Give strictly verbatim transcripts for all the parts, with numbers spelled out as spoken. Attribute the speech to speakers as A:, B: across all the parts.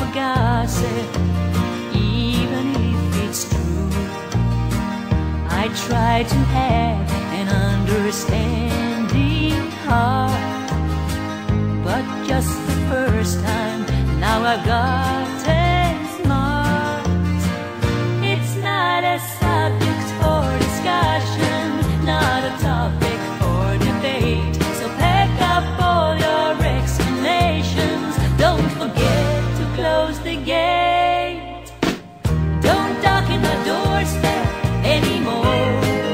A: gossip, even if it's true. I try to have an understanding heart, but just the first time, now I've gotten smart. It's not a subject for discussion, not a topic for debate. So pack up all your explanations, don't forget to close the gate. Don't knock in the doorstep anymore.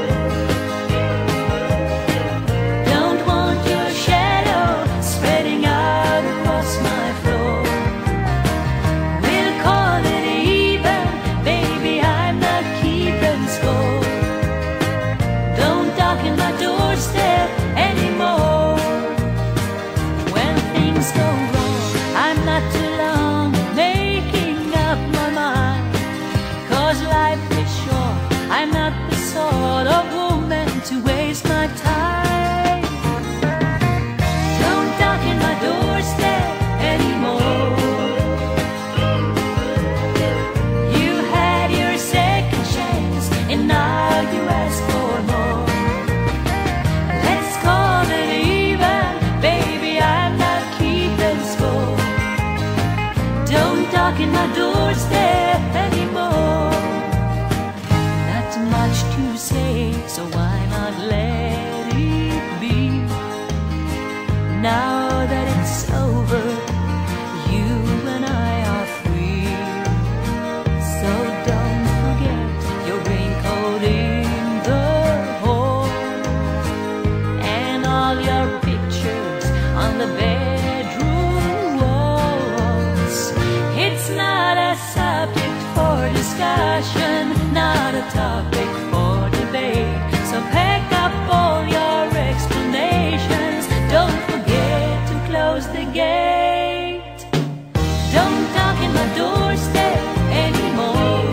A: Don't want your shadow spreading out across my floor. We'll call it even, baby, I'm not keeping score. Don't knock in my doorstep anymore. When things go wrong, I'm not too long making up my mind, 'cause life is short, I'm not the sort of woman to waste my time. Don't knock in my doorstep anymore. You had your second chance and now you ask for more. Let's call it even, baby, I'm not keeping score. Don't knock in my doorstep anymore. Not much to say, so why not let it be? Now that it's over, you and I are free. So don't forget your raincoat in the hall, and all your pictures on the bedroom walls. It's not a subject for discussion, not a topic for debate. So pack up all your explanations, don't forget to close the gate. Don't knock in my doorstep anymore.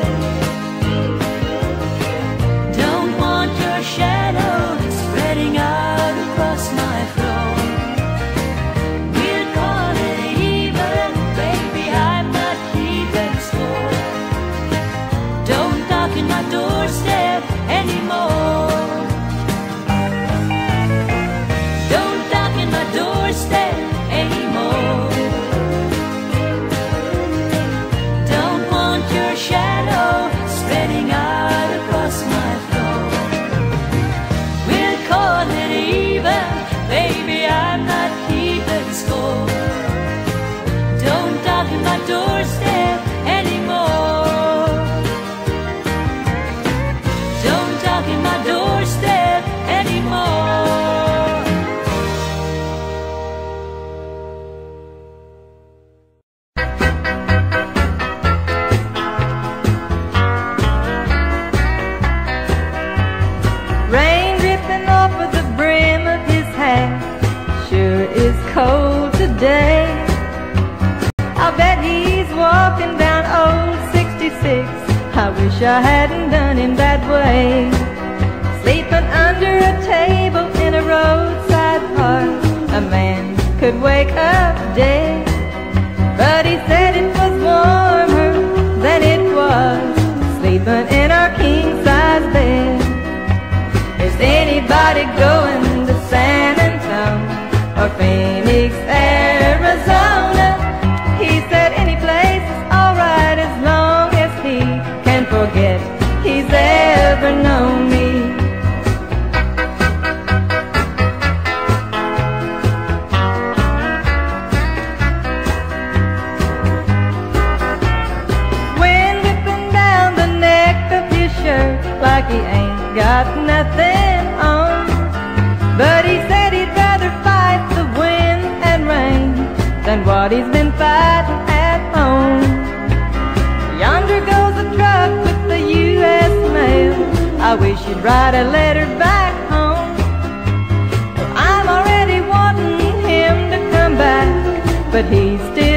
A: Don't want your shadow spreading out across my floor. We'll call it even, baby, I'm not keeping score. Don't knock in my doorstep anymore. Don't knock in my doorstep anymore. Don't want your shadow spreading out across my floor. We'll call it even, baby, I'm not keeping score. Don't knock in my doorstep anymore. Don't knock in my doorstep anymore.
B: Rain dripping off of the brim of his hat, sure is cold today. I'll bet he's walking down old sixty-six. I wish I hadn't done him that way. Sleeping under a table in a roadside park, a man could wake up dead. But he said it was warmer than it was sleeping in our king-size bed. Is anybody going to San Antonio or Phoenix, Arizona? He said any place is alright as long as he can forget he's ever known me. Wind whipping down the neck of his shirt like he ain't got nothing on. But he said he'd rather fight the wind and rain than what he's been fighting at home. Yonder goes a truck with the U S mail. I wish you'd write a letter back home. Well, I'm already wanting him to come back, but he's still